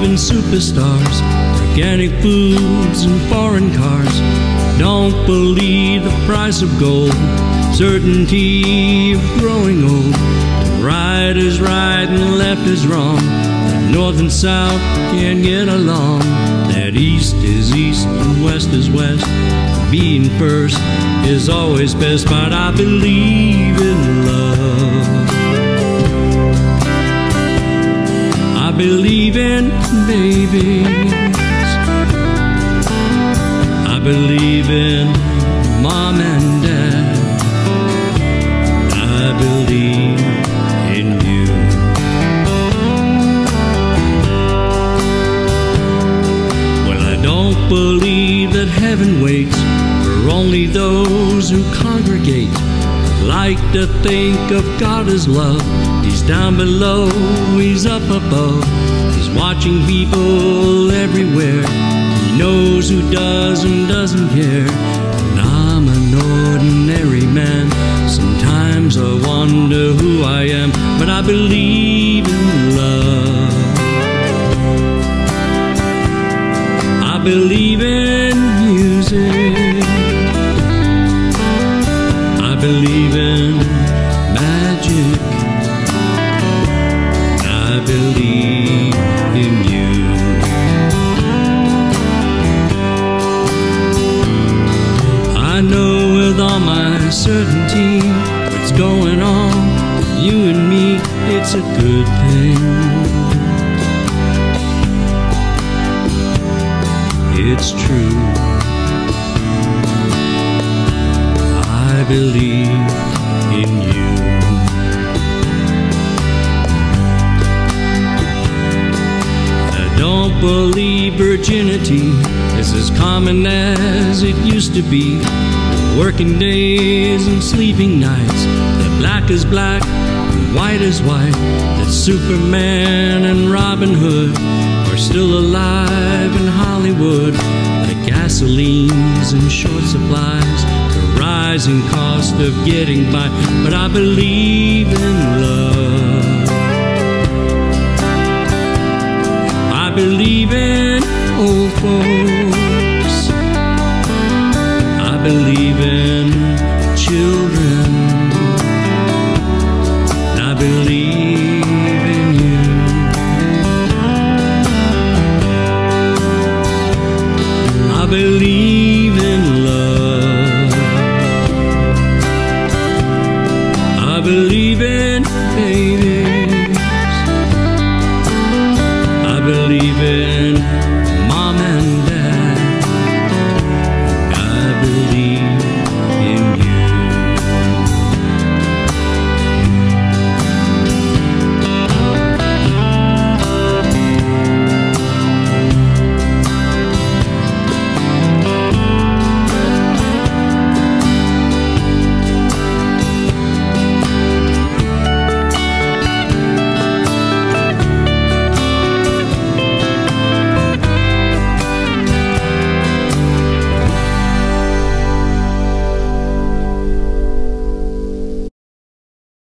in superstars, organic foods and foreign cars. Don't believe the price of gold, certainty of growing old. Right is right and left is wrong, that north and south can't get along, that east is east and west is west. Being first is always best, but I believe in love. I believe in babies. I believe in mom and dad. I believe in you. Well, I don't believe that heaven waits for only those who congregate. I'd like to think of God as love. He's down below, He's up above. He's watching people everywhere. He knows who does and doesn't care. And I'm an ordinary man. Sometimes I wonder who I am, but I believe in love. I believe in music. I believe in magic. I believe in you. I know with all my certainty what's going on with you and me, it's a good thing. It's true. I believe in you. I don't believe virginity is as common as it used to be. Working days and sleeping nights, that black is black and white is white, that Superman and Robin Hood are still alive in Hollywood, that gasoline's in short supplies, the rising cost of getting by, but I believe in love. I believe in old folks. I believe in children. I believe in you. I believe